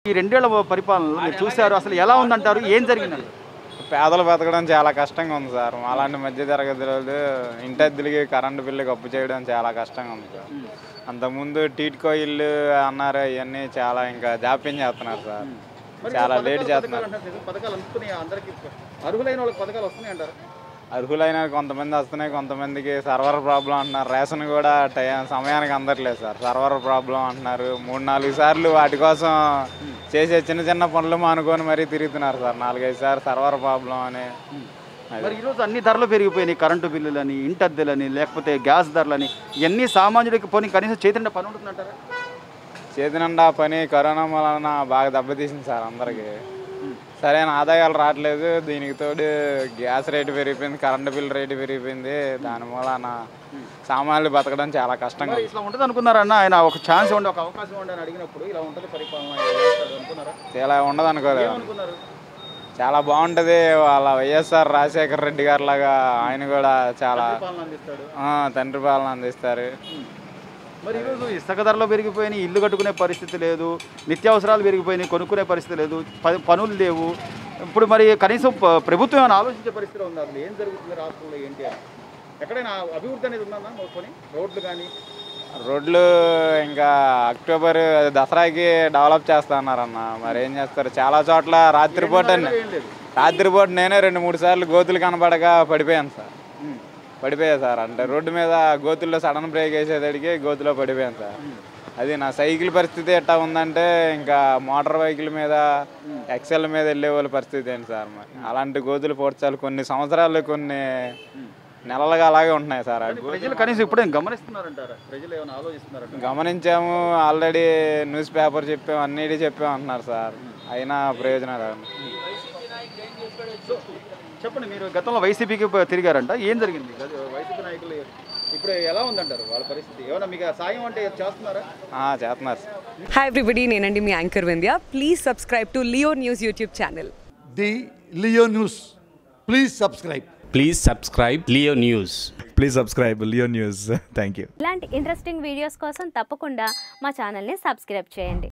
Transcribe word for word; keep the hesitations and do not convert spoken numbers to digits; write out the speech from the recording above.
ఈ రెండేళ్ల పరిపాలనలో మీరు చూశారు, అసలు ఎలా ఉందంటారు, ఏం జరిగిందండి? పేదలు బతకడం చాలా కష్టంగా ఉంది సార్. అలాంటి మధ్య తరగతి వాళ్ళు ఇంటద్దెలకి కరెంటు బిల్లుకి అప్పు చేయడం చాలా కష్టంగా ఉంది సార్. అంతకుముందు టీట్కో ఇల్లు అన్నారు, అవన్నీ చాలా ఇంకా జాప్యం చేస్తున్నారు సార్, చాలా లేట్ చేస్తున్నారు. అర్హులైన కొంతమంది వస్తున్నాయి, కొంతమందికి సర్వర్ ప్రాబ్లం అంటున్నారు. రేషన్ కూడా టైం సమయానికి అందట్లేదు సార్, సర్వర్ ప్రాబ్లం అంటున్నారు. మూడు నాలుగు సార్లు వాటి కోసం చేసే చిన్న చిన్న పనులు మానుకొని మరీ తిరుగుతున్నారు సార్, నాలుగైదు సార్లు సర్వర్ ప్రాబ్లం అని. మరి ఈరోజు అన్ని ధరలు పెరిగిపోయినాయి, కరెంటు బిల్లులని, ఇంటద్దెలని, లేకపోతే గ్యాస్ ధరలని, ఇవన్నీ సామాన్యుడికి పోనీ కనీసం చేతినిండా పని ఉంటుందంటారా? చేతినిండా పని కరోనా వలన బాగా దెబ్బతీసింది సార్ అందరికీ. సరైన ఆదాయాలు రావట్లేదు, దీనికి తోడు గ్యాస్ రేటు పెరిగిపోయింది, కరెంటు బిల్ రేటు పెరిగిపోయింది. దాని వలన సామాన్యులు బతకడం చాలా కష్టంగా. ఇట్లా ఉంటుంది అనుకున్నారన్న, ఆయన ఒక ఛాన్స్ ఉండి ఒక అవకాశం ఉండి అని అడిగినప్పుడు ఇలా ఉంటుంది పరిపాలన అనుకున్నారా? ఇలా ఉండదు అనుకోలేదు, చాలా బాగుంటుంది. వాళ్ళ వైఎస్ఆర్ రాజశేఖర రెడ్డి గారి లాగా ఆయన కూడా చాలా తండ్రి పాలన అందిస్తారు. మరి ఈరోజు ఇసుక ధరలు పెరిగిపోయినాయి, ఇల్లు కట్టుకునే పరిస్థితి లేదు, నిత్యావసరాలు పెరిగిపోయినాయి, కొనుక్కునే పరిస్థితి లేదు, పనులు లేవు. ఇప్పుడు మరి కనీసం ప్రభుత్వం ఏమైనా ఆలోచించే పరిస్థితి ఉంది? అసలు ఏం జరుగుతుంది రాష్ట్రంలో, ఏంటి అని ఎక్కడైనా అభివృద్ధి అనేది ఉందన్నా? కొని రోడ్లు కానీ రోడ్లు ఇంకా అక్టోబర్ దసరాకి డెవలప్ చేస్తా అన్నారన్న, మరి ఏం చేస్తారు? చాలా చోట్ల రాత్రిపూట రాత్రిపూట నేనే రెండు మూడు సార్లు గోతులు కనబడగా పడిపోయాను సార్, పడిపోయా సార్. అంటే రోడ్డు మీద గోతుల్లో సడన్ బ్రేక్ వేసేదడికి గోతులో పడిపోయాను సార్. అది నా సైకిల్ పరిస్థితి ఎట్టా ఉందంటే ఇంకా మోటార్ వెహికల్ మీద ఎక్సెల్ మీద వెళ్ళే వాళ్ళ పరిస్థితి ఏంటి సార్. మరి అలాంటి గోతులు పోడ్చాలి, కొన్ని సంవత్సరాలు కొన్ని నెలలుగా అలాగే ఉంటున్నాయి సార్. ప్రజలు కనీసం ఇప్పుడే గమనిస్తున్నారంటారా? ప్రజలు ఏమైనా ఆలోచిస్తున్నారంట? గమనించాము, ఆల్రెడీ న్యూస్ పేపర్ చెప్పాము, అన్నిటి చెప్పాము అంటున్నారు సార్, అయినా ప్రయోజనాలు. చెప్పండి, మీరు గతంలో వైసీపీకి తిరిగారంట, ఏం జరిగింది? వైసీపీ నాయకులు ఇప్పుడు ఎలా ఉందంటారు వాళ్ళ పరిస్థితి? ఏమైనా మీకు సాయం అంటే చేస్తున్నారా? చేస్తున్నారు. హాయ్ ఎవ్రీబడి, నేనండి మీ anchor Vindhya. Please subscribe to Leo News YouTube channel. The Leo News, please subscribe. Please subscribe Leo News. Please subscribe Leo News. Thank you. ఇలాంటి ఇంట్రెస్టింగ్ వీడియోస్ కోసం తప్పకుండా మా ఛానల్ని సబ్స్క్రైబ్ చేయండి.